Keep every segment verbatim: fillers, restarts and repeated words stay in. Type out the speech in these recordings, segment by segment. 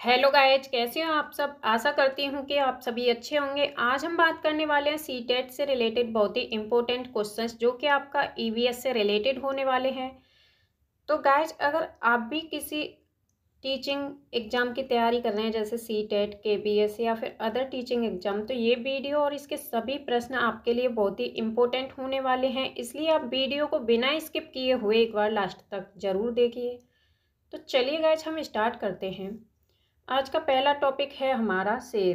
Hello guys, कैसे हो आप सब। आशा करती हूँ कि आप सभी अच्छे होंगे। आज हम बात करने वाले हैं सी टेट से रिलेटेड बहुत ही इंपॉर्टेंट क्वेश्चंस जो कि आपका ई वी एस से रिलेटेड होने वाले हैं। तो गाइज, अगर आप भी किसी टीचिंग एग्जाम की तैयारी कर रहे हैं जैसे सी टेट, के बी एस या फिर अदर टीचिंग एग्जाम, तो ये वीडियो और इसके सभी प्रश्न आपके लिए बहुत ही इंपॉर्टेंट होने वाले हैं। इसलिए आप वीडियो को बिना स्किप किए हुए एक बार लास्ट तक जरूर देखिए। तो चलिए गाइज, हम स्टार्ट करते हैं। आज का पहला टॉपिक है हमारा शेर।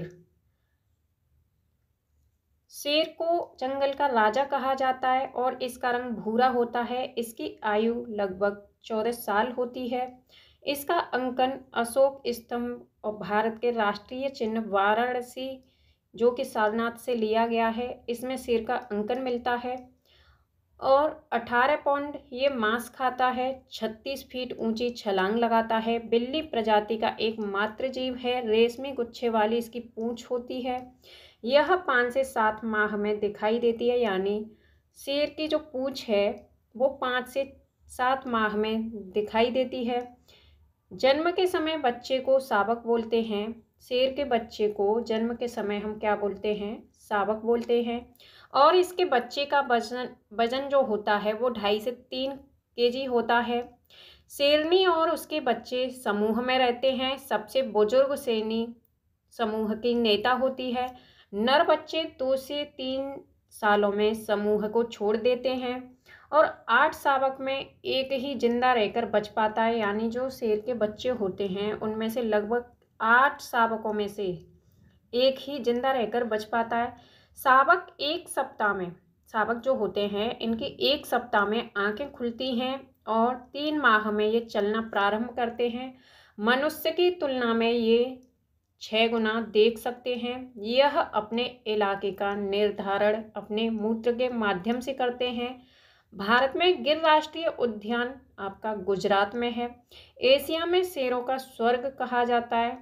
शेर को जंगल का राजा कहा जाता है और इसका रंग भूरा होता है। इसकी आयु लगभग चौदह साल होती है। इसका अंकन अशोक स्तंभ और भारत के राष्ट्रीय चिन्ह वाराणसी जो कि सारनाथ से लिया गया है, इसमें शेर का अंकन मिलता है। और अठारह पौंड ये मांस खाता है। छत्तीस फीट ऊंची छलांग लगाता है। बिल्ली प्रजाति का एकमात्र जीव है। रेशमी गुच्छे वाली इसकी पूंछ होती है। यह पाँच से सात माह में दिखाई देती है, यानी शेर की जो पूंछ है वो पाँच से सात माह में दिखाई देती है। जन्म के समय बच्चे को शावक बोलते हैं। शेर के बच्चे को जन्म के समय हम क्या बोलते हैं? शावक बोलते हैं। और इसके बच्चे का वजन वजन जो होता है वो ढाई से तीन केजी होता है। शेरनी और उसके बच्चे समूह में रहते हैं। सबसे बुजुर्ग शेरनी समूह की नेता होती है। नर बच्चे दो से तीन सालों में समूह को छोड़ देते हैं और आठ शावक में एक ही जिंदा रहकर बच पाता है, यानी जो शेर के बच्चे होते हैं उनमें से लगभग आठ शावकों में से एक ही जिंदा रहकर बच पाता है। शावक एक सप्ताह में शावक जो होते हैं इनकी एक सप्ताह में आंखें खुलती हैं और तीन माह में ये चलना प्रारंभ करते हैं। मनुष्य की तुलना में ये छः गुना देख सकते हैं। यह अपने इलाके का निर्धारण अपने मूत्र के माध्यम से करते हैं। भारत में गिर राष्ट्रीय उद्यान आपका गुजरात में है। एशिया में शेरों का स्वर्ग कहा जाता है।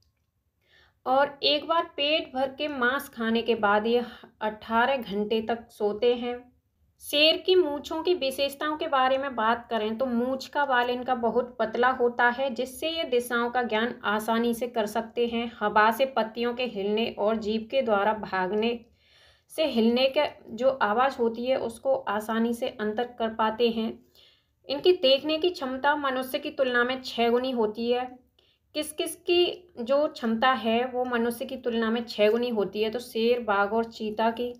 और एक बार पेट भर के मांस खाने के बाद ये अठारह घंटे तक सोते हैं। शेर की मूंछों की विशेषताओं के बारे में बात करें तो मूंछ का बाल इनका बहुत पतला होता है, जिससे ये दिशाओं का ज्ञान आसानी से कर सकते हैं। हवा से पत्तियों के हिलने और जीभ के द्वारा भागने से हिलने के जो आवाज़ होती है उसको आसानी से अंतर कर पाते हैं। इनकी देखने की क्षमता मनुष्य की तुलना में छः गुनी होती है। किस किस की जो क्षमता है वो मनुष्य की तुलना में छः गुनी होती है? तो शेर, बाघ और चीता की।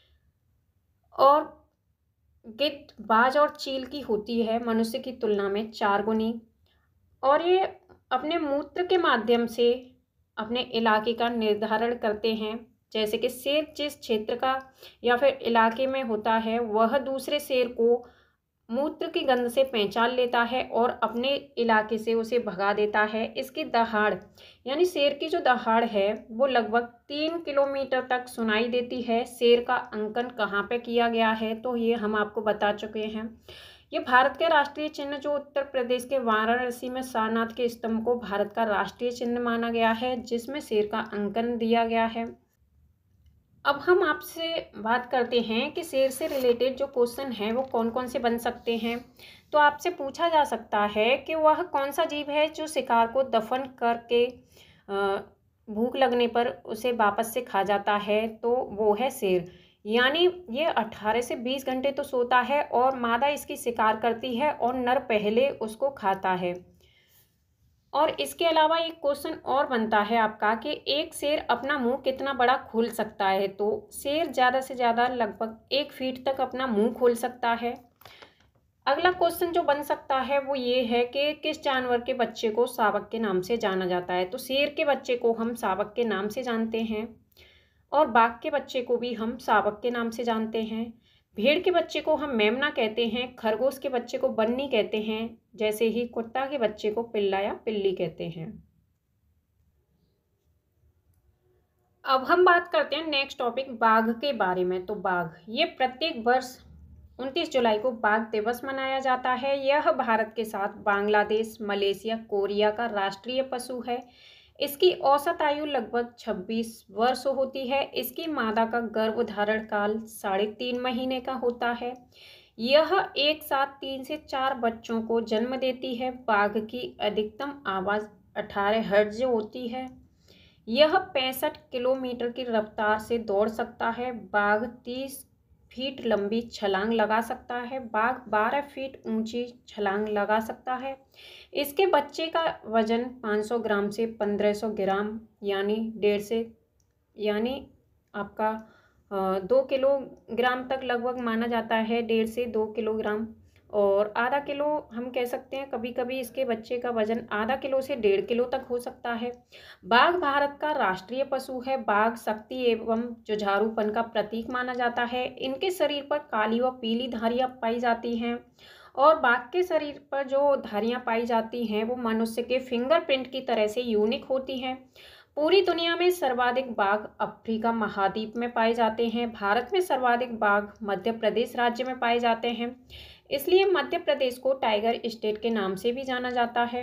और गिद्ध, बाज और चील की होती है मनुष्य की तुलना में चार गुनी। और ये अपने मूत्र के माध्यम से अपने इलाके का निर्धारण करते हैं। जैसे कि शेर जिस क्षेत्र का या फिर इलाके में होता है वह दूसरे शेर को मूत्र की गंध से पहचान लेता है और अपने इलाके से उसे भगा देता है। इसकी दहाड़ यानी शेर की जो दहाड़ है वो लगभग तीन किलोमीटर तक सुनाई देती है। शेर का अंकन कहाँ पे किया गया है तो ये हम आपको बता चुके हैं। ये भारत के राष्ट्रीय चिन्ह जो उत्तर प्रदेश के वाराणसी में सारनाथ के स्तंभ को भारत का राष्ट्रीय चिन्ह माना गया है, जिसमें शेर का अंकन दिया गया है। अब हम आपसे बात करते हैं कि शेर से रिलेटेड जो क्वेश्चन है वो कौन कौन से बन सकते हैं। तो आपसे पूछा जा सकता है कि वह कौन सा जीव है जो शिकार को दफन करके भूख लगने पर उसे वापस से खा जाता है? तो वो है शेर। यानी ये अठारह से बीस घंटे तो सोता है और मादा इसकी शिकार करती है और नर पहले उसको खाता है। और इसके अलावा एक क्वेश्चन और बनता है आपका कि एक शेर अपना मुंह कितना बड़ा खोल सकता है? तो शेर ज़्यादा से ज़्यादा लगभग एक फीट तक अपना मुंह खोल सकता है। अगला क्वेश्चन जो बन सकता है वो ये है कि किस जानवर के बच्चे को शावक के नाम से जाना जाता है? तो शेर के बच्चे को हम शावक के नाम से जानते हैं और बाघ के बच्चे को भी हम शावक के नाम से जानते हैं। भेड़ के बच्चे को हम मेमना कहते हैं। खरगोश के बच्चे को बन्नी कहते हैं, जैसे ही कुत्ता के बच्चे को पिल्ला या पिल्ली कहते हैं। अब हम बात करते हैं नेक्स्ट टॉपिक बाघ के बारे में। तो बाघ ये प्रत्येक वर्ष उनतीस जुलाई को बाघ दिवस मनाया जाता है। यह भारत के साथ बांग्लादेश, मलेशिया, कोरिया का राष्ट्रीय पशु है। इसकी औसत आयु लगभग छब्बीस वर्ष होती है। इसकी मादा का गर्भधारण काल साढ़े तीन महीने का होता है। यह एक साथ तीन से चार बच्चों को जन्म देती है। बाघ की अधिकतम आवाज़ अठारह हर्ट्ज होती है। यह पैंसठ किलोमीटर की रफ्तार से दौड़ सकता है। बाघ तीस फीट लंबी छलांग लगा सकता है। बाघ बारह फीट ऊंची छलांग लगा सकता है। इसके बच्चे का वजन पाँच सौ ग्राम से पंद्रह सौ ग्राम यानी डेढ़ से यानी आपका दो किलोग्राम तक लगभग माना जाता है। डेढ़ से दो किलोग्राम और आधा किलो हम कह सकते हैं। कभी कभी इसके बच्चे का वजन आधा किलो से डेढ़ किलो तक हो सकता है। बाघ भारत का राष्ट्रीय पशु है। बाघ शक्ति एवं जुझारूपन का प्रतीक माना जाता है। इनके शरीर पर काली व पीली धारियां पाई जाती हैं और बाघ के शरीर पर जो धारियां पाई जाती हैं वो मनुष्य के फिंगरप्रिंट की तरह से यूनिक होती हैं। पूरी दुनिया में सर्वाधिक बाघ अफ्रीका महाद्वीप में पाए जाते हैं। भारत में सर्वाधिक बाघ मध्य प्रदेश राज्य में पाए जाते हैं, इसलिए मध्य प्रदेश को टाइगर स्टेट के नाम से भी जाना जाता है।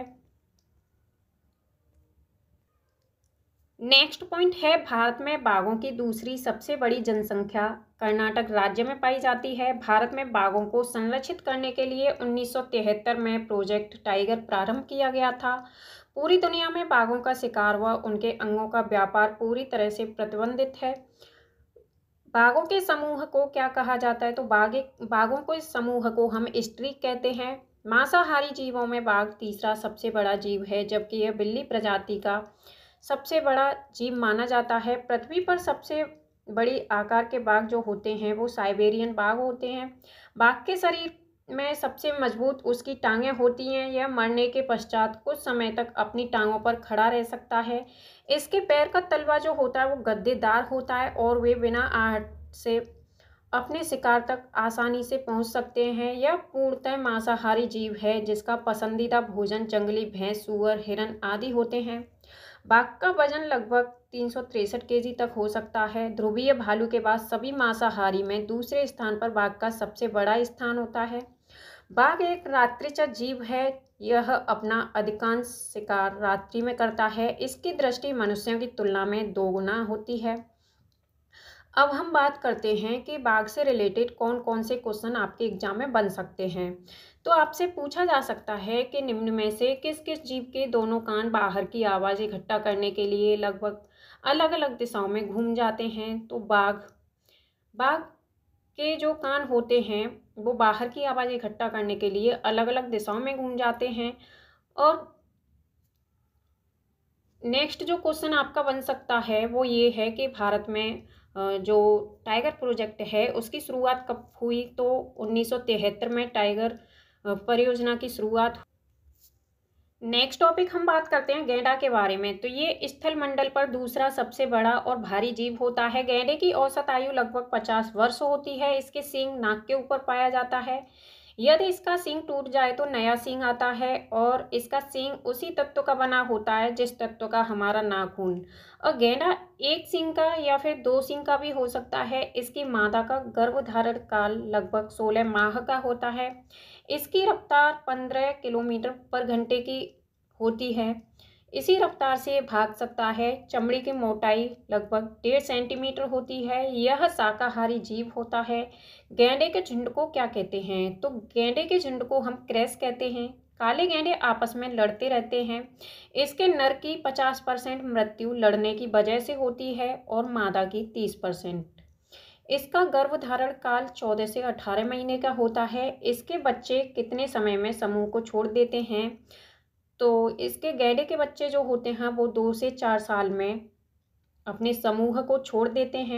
नेक्स्ट पॉइंट है, भारत में बाघों की दूसरी सबसे बड़ी जनसंख्या कर्नाटक राज्य में पाई जाती है। भारत में बाघों को संरक्षित करने के लिए उन्नीस सौ तिहत्तर में प्रोजेक्ट टाइगर प्रारंभ किया गया था। पूरी दुनिया में बाघों का शिकार व उनके अंगों का व्यापार पूरी तरह से प्रतिबंधित है। बाघों के समूह को क्या कहा जाता है, तो बाघ बाघों को इस समूह को हम स्ट्रीक कहते हैं। मांसाहारी जीवों में बाघ तीसरा सबसे बड़ा जीव है, जबकि यह बिल्ली प्रजाति का सबसे बड़ा जीव माना जाता है। पृथ्वी पर सबसे बड़ी आकार के बाघ जो होते हैं वो साइबेरियन बाघ होते हैं। बाघ के शरीर में सबसे मजबूत उसकी टांगें होती हैं। यह मरने के पश्चात कुछ समय तक अपनी टांगों पर खड़ा रह सकता है। इसके पैर का तलवा जो होता है वो गद्देदार होता है और वे बिना आहट से अपने शिकार तक आसानी से पहुंच सकते हैं। यह पूर्णतः मांसाहारी जीव है जिसका पसंदीदा भोजन जंगली भैंस, सूअर, हिरन आदि होते हैं। बाघ का वजन लगभग तीन सौ तिरसठ केजी तक हो सकता है। ध्रुवीय भालू के बाद सभी मांसाहारी में दूसरे स्थान पर बाघ का सबसे बड़ा स्थान होता है। बाघ एक रात्रिचर जीव है। यह अपना अधिकांश शिकार रात्रि में करता है। इसकी दृष्टि मनुष्यों की तुलना में दोगुना होती है। अब हम बात करते हैं कि बाघ से रिलेटेड कौन कौन से क्वेश्चन आपके एग्जाम में बन सकते हैं। तो आपसे पूछा जा सकता है कि निम्न में से किस किस जीव के दोनों कान बाहर की आवाज़ इकट्ठा करने के लिए लगभग अलग अलग दिशाओं में घूम जाते हैं। तो बाघ बाघ के जो कान होते हैं वो बाहर की आवाज़ इकट्ठा करने के लिए अलग अलग दिशाओं में घूम जाते हैं। और नेक्स्ट जो क्वेश्चन आपका बन सकता है वो ये है कि भारत में जो टाइगर प्रोजेक्ट है उसकी शुरुआत कब हुई, तो उन्नीस सौ तिहत्तर में टाइगर परियोजना की शुरुआत। नेक्स्ट टॉपिक हम बात करते हैं गैंडा के बारे में। तो ये स्थल मंडल पर दूसरा सबसे बड़ा और भारी जीव होता है। गैंडे की औसत आयु लगभग पचास वर्ष होती है। इसके सींग नाक के ऊपर पाया जाता है। यदि इसका सींग टूट जाए तो नया सींग आता है और इसका सींग उसी तत्व का बना होता है जिस तत्व का हमारा नाखून। और गैंडा एक सींग का या फिर दो सींग का भी हो सकता है। इसकी मादा का गर्भधारण काल लगभग सोलह माह का होता है। इसकी रफ्तार पंद्रह किलोमीटर पर घंटे की होती है। इसी रफ्तार से भाग सकता है। चमड़ी की मोटाई लगभग डेढ़ सेंटीमीटर होती है। यह शाकाहारी जीव होता है। गैंडे के झुंड को क्या कहते हैं, तो गैंडे के झुंड को हम क्रैश कहते हैं। काले गैंडे आपस में लड़ते रहते हैं। इसके नर की पचास परसेंट मृत्यु लड़ने की वजह से होती है और मादा की तीस परसेंट। इसका गर्भधारण काल चौदह से अठारह महीने का होता है। इसके बच्चे कितने समय में समूह को छोड़ देते हैं, तो इसके गैंडे के बच्चे जो होते हैं वो दो से चार साल में अपने समूह को छोड़ देते हैं।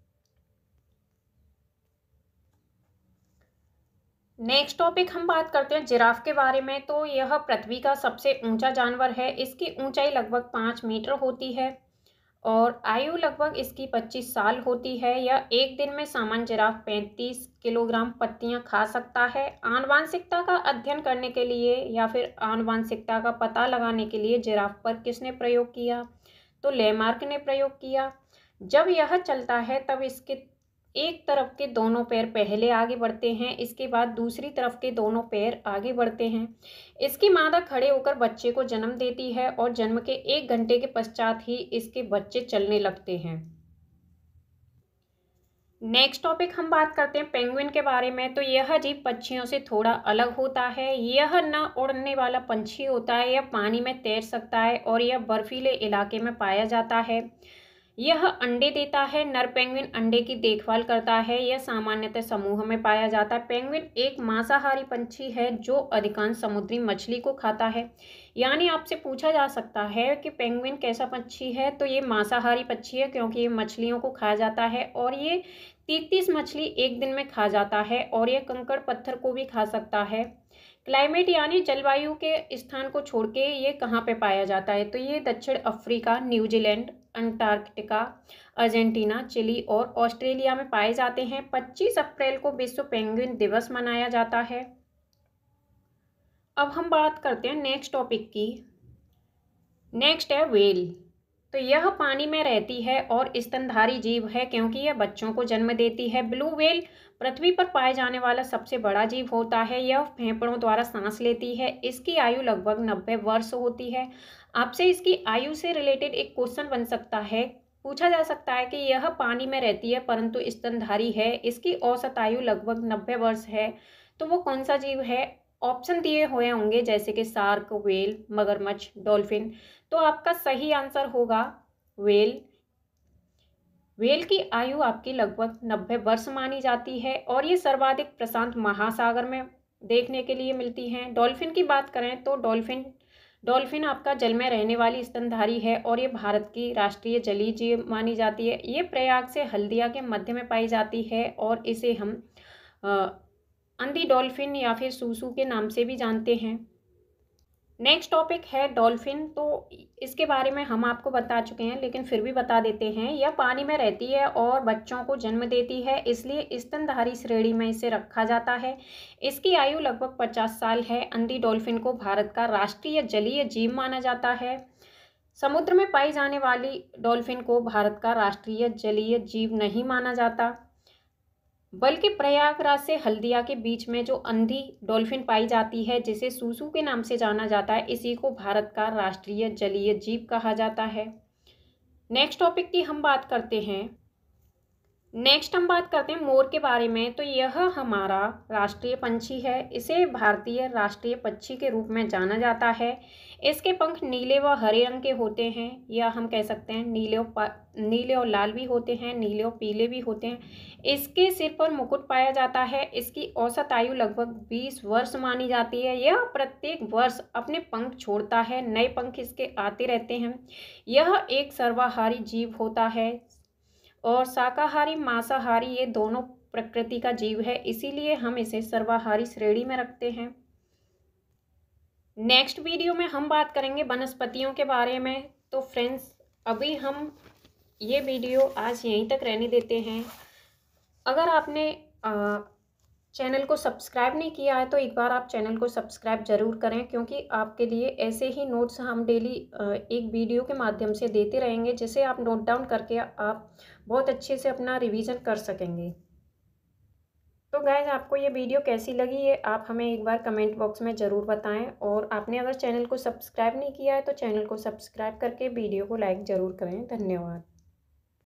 नेक्स्ट टॉपिक हम बात करते हैं जिराफ के बारे में। तो यह पृथ्वी का सबसे ऊंचा जानवर है। इसकी ऊंचाई लगभग पाँच मीटर होती है और आयु लगभग इसकी पच्चीस साल होती है। यह एक दिन में सामान्य जिराफ पैंतीस किलोग्राम पत्तियां खा सकता है। आनुवांशिकता का अध्ययन करने के लिए या फिर आनुवांशिकता का पता लगाने के लिए जिराफ पर किसने प्रयोग किया, तो लेमार्क ने प्रयोग किया। जब यह चलता है तब इसके एक तरफ के दोनों पैर पहले आगे बढ़ते हैं, इसके बाद दूसरी तरफ के दोनों पैर आगे बढ़ते हैं। इसकी मादा खड़े होकर बच्चे को जन्म देती है और जन्म के एक घंटे के पश्चात ही इसके बच्चे चलने लगते हैं। नेक्स्ट टॉपिक हम बात करते हैं पेंगुइन के बारे में। तो यह जीव पक्षियों से थोड़ा अलग होता है। यह न उड़ने वाला पंछी होता है, यह पानी में तैर सकता है और यह बर्फीले इलाके में पाया जाता है। यह अंडे देता है। नर पेंगुइन अंडे की देखभाल करता है। यह सामान्यतः समूह में पाया जाता है। पेंगुइन एक मांसाहारी पंछी है जो अधिकांश समुद्री मछली को खाता है। यानी आपसे पूछा जा सकता है कि पेंगुइन कैसा पक्षी है, तो ये मांसाहारी पक्षी है क्योंकि ये मछलियों को खा जाता है और ये तीस तीस मछली एक दिन में खा जाता है और ये कंकड़ पत्थर को भी खा सकता है। क्लाइमेट यानी जलवायु के स्थान को छोड़ के ये कहाँ पे पाया जाता है, तो ये दक्षिण Africa, New Zealand, Antarctica, Argentina, Chile और ऑस्ट्रेलिया में पाए जाते हैं। पच्चीस अप्रैल को विश्व पेंगुइन दिवस मनाया जाता है। अब हम बात करते हैं नेक्स्ट टॉपिक की। नेक्स्ट है व्हेल। तो यह पानी में रहती है और स्तनधारी जीव है क्योंकि यह बच्चों को जन्म देती है। ब्लू व्हेल पृथ्वी पर पाए जाने वाला सबसे बड़ा जीव होता है। यह फेफड़ों द्वारा सांस लेती है। इसकी आयु लगभग नब्बे वर्ष होती है। आपसे इसकी आयु से रिलेटेड एक क्वेश्चन बन सकता है, पूछा जा सकता है कि यह पानी में रहती है परंतु स्तनधारी है, इसकी औसत आयु लगभग नब्बे वर्ष है, तो वो कौन सा जीव है? ऑप्शन दिए हुए होंगे जैसे कि शार्क, व्हेल, मगरमच्छ, डॉल्फिन। तो आपका सही आंसर होगा व्हेल। व्हेल की आयु आपकी लगभग नब्बे वर्ष मानी जाती है और ये सर्वाधिक प्रशांत महासागर में देखने के लिए मिलती हैं। डॉल्फिन की बात करें तो डॉल्फिन डॉल्फिन आपका जल में रहने वाली स्तनधारी है और ये भारत की राष्ट्रीय जलीय जीव मानी जाती है। ये प्रयाग से हल्दिया के मध्य में पाई जाती है और इसे हम आ, अंधी डॉल्फिन या फिर सूसू के नाम से भी जानते हैं। नेक्स्ट टॉपिक है डॉल्फिन। तो इसके बारे में हम आपको बता चुके हैं लेकिन फिर भी बता देते हैं। यह पानी में रहती है और बच्चों को जन्म देती है, इसलिए स्तनधारी श्रेणी में इसे रखा जाता है। इसकी आयु लगभग पचास साल है। अंधी डॉल्फिन को भारत का राष्ट्रीय जलीय जीव माना जाता है। समुद्र में पाई जाने वाली डॉल्फिन को भारत का राष्ट्रीय जलीय जीव नहीं माना जाता, बल्कि प्रयागराज से हल्दिया के बीच में जो अंधी डॉल्फिन पाई जाती है जिसे सूसू के नाम से जाना जाता है, इसी को भारत का राष्ट्रीय जलीय जीव कहा जाता है। नेक्स्ट टॉपिक की हम बात करते हैं। नेक्स्ट हम बात करते हैं मोर के बारे में। तो यह हमारा राष्ट्रीय पंछी है। इसे भारतीय राष्ट्रीय पक्षी के रूप में जाना जाता है। इसके पंख नीले व हरे रंग के होते हैं, या हम कह सकते हैं नीले और नीले और लाल भी होते हैं, नीले और पीले भी होते हैं। इसके सिर पर मुकुट पाया जाता है। इसकी औसत आयु लगभग बीस वर्ष मानी जाती है। यह प्रत्येक वर्ष अपने पंख छोड़ता है, नए पंख इसके आते रहते हैं। यह एक सर्वाहारी जीव होता है और शाकाहारी मांसाहारी ये दोनों प्रकृति का जीव है, इसीलिए हम इसे सर्वाहारी श्रेणी में रखते हैं। नेक्स्ट वीडियो में हम बात करेंगे वनस्पतियों के बारे में। तो फ्रेंड्स, अभी हम ये वीडियो आज यहीं तक रहने देते हैं। अगर आपने आ, चैनल को सब्सक्राइब नहीं किया है तो एक बार आप चैनल को सब्सक्राइब ज़रूर करें, क्योंकि आपके लिए ऐसे ही नोट्स हम डेली एक वीडियो के माध्यम से देते रहेंगे, जिसे आप नोट डाउन करके आप बहुत अच्छे से अपना रिवीजन कर सकेंगे। तो गाइज, आपको ये वीडियो कैसी लगी है आप हमें एक बार कमेंट बॉक्स में ज़रूर बताएं, और आपने अगर चैनल को सब्सक्राइब नहीं किया है तो चैनल को सब्सक्राइब करके वीडियो को लाइक ज़रूर करें। धन्यवाद।